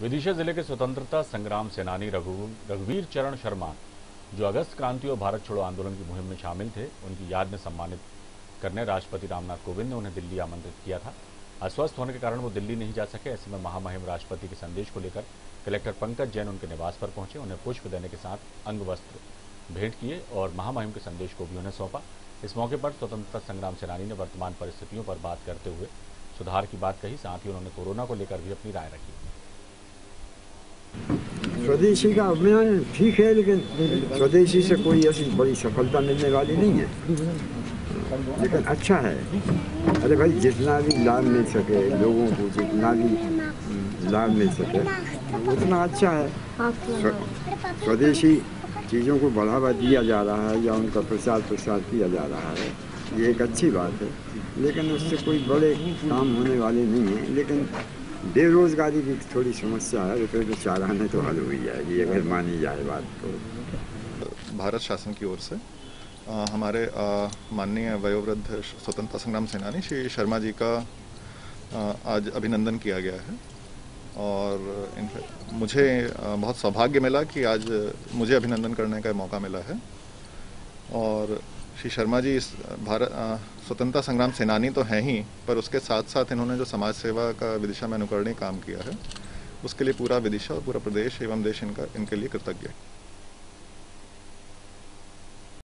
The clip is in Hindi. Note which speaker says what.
Speaker 1: विदिशा जिले के स्वतंत्रता संग्राम सेनानी रघुवीर चरण शर्मा, जो अगस्त क्रांति और भारत छोड़ो आंदोलन की मुहिम में शामिल थे, उनकी याद में सम्मानित करने राष्ट्रपति रामनाथ कोविंद ने उन्हें दिल्ली आमंत्रित किया था। अस्वस्थ होने के कारण वो दिल्ली नहीं जा सके। ऐसे में महामहिम राष्ट्रपति के संदेश को लेकर कलेक्टर पंकज जैन उनके निवास पर पहुंचे, उन्हें पुष्प देने के साथ अंग वस्त्र भेंट किए और महामहिम के संदेश को भी उन्हें सौंपा। इस मौके पर स्वतंत्रता संग्राम सेनानी ने वर्तमान परिस्थितियों पर बात करते हुए सुधार की बात कही। साथ ही उन्होंने कोरोना को लेकर भी अपनी राय रखी।
Speaker 2: स्वदेशी का अभियान ठीक है, लेकिन स्वदेशी से कोई ऐसी बड़ी सफलता मिलने वाली नहीं है, लेकिन अच्छा है। अरे भाई, जितना भी लाभ मिल सके लोगों को, जितना भी लाभ मिल सके उतना अच्छा है। स्वदेशी चीज़ों को बढ़ावा दिया जा रहा है या उनका प्रसार किया जा रहा है, ये एक अच्छी बात है, लेकिन उससे कोई बड़े काम होने वाले नहीं हैं। लेकिन बेरोजगारी की थोड़ी समस्या है, रुपये तो चाराने तो हल हो ही जाएगी अगर मानी जाए बात तो।
Speaker 3: भारत शासन की ओर से हमारे माननीय वयोवृद्ध स्वतंत्रता संग्राम सेनानी श्री शर्मा जी का आज अभिनंदन किया गया है और मुझे बहुत सौभाग्य मिला कि आज मुझे अभिनंदन करने का मौका मिला है। और श्री शर्मा जी इस स्वतंत्रता संग्राम सेनानी तो हैं ही, पर उसके साथ साथ इन्होंने जो समाज सेवा का विदिशा में अनुकरणीय काम किया है, उसके लिए पूरा विदिशा और पूरा प्रदेश एवं देश इनके लिए कृतज्ञ है।